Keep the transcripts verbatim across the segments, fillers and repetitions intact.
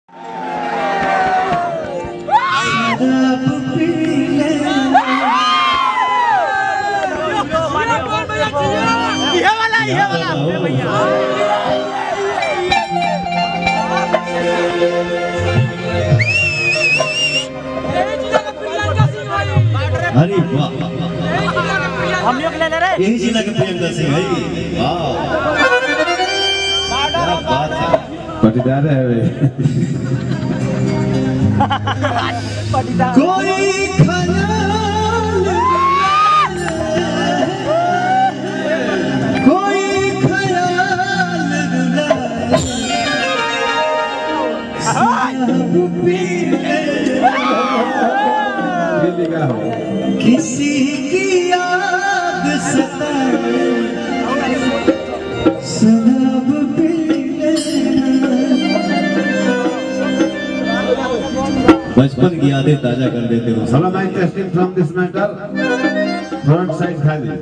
ये वाला ये वाला भैया अरे वाह हम लोग ले ले रहे यही जिला के प्रियंका सिंह भाई वाह क्या बात है पटीदार है वे कोई ख्याल कोई ख्याल सब पीले किसी की याद सताए शराब पीले बचपन की यादें ताजा कर देते हो। Salam I testing from this matter. Front side खाली।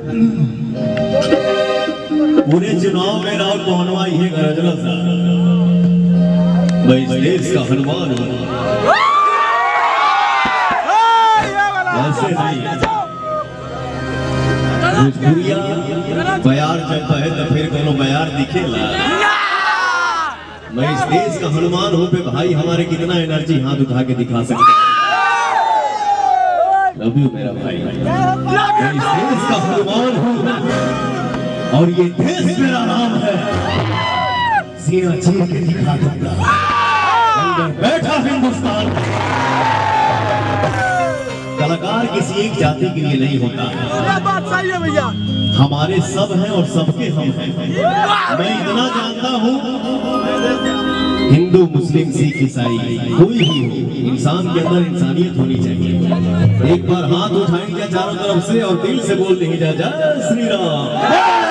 पूरे चुनाव में राहुल पहुंचवा ये गरजला सा मैं इस देश का हनुमान हूँ ऐसे नहीं भोजपुरिया बयार चलता है तो फिर कोनो बयार दिखेला मैं इस देश का हनुमान हूँ पे भाई हमारे कितना एनर्जी हाथ उठा के दिखा सकते हैं लव यू मेरा भाई मैं इस देश का हनुमान हूँ और ये देश मेरा नाम है सीना चीर के दिखा दूंगा अंदर बैठा हिंदुस्तान कलाकार किसी एक जाति के लिए नहीं होता बात सही है भैया हमारे सब हैं और सबके हम हैं मैं इतना जानता हूँ हिंदू मुस्लिम सिख ईसाई कोई भी हो इंसान के अंदर इंसानियत होनी चाहिए एक बार हाथ उठाएंगे चारों तरफ से और दिल से बोल देंगे जा जय श्री राम।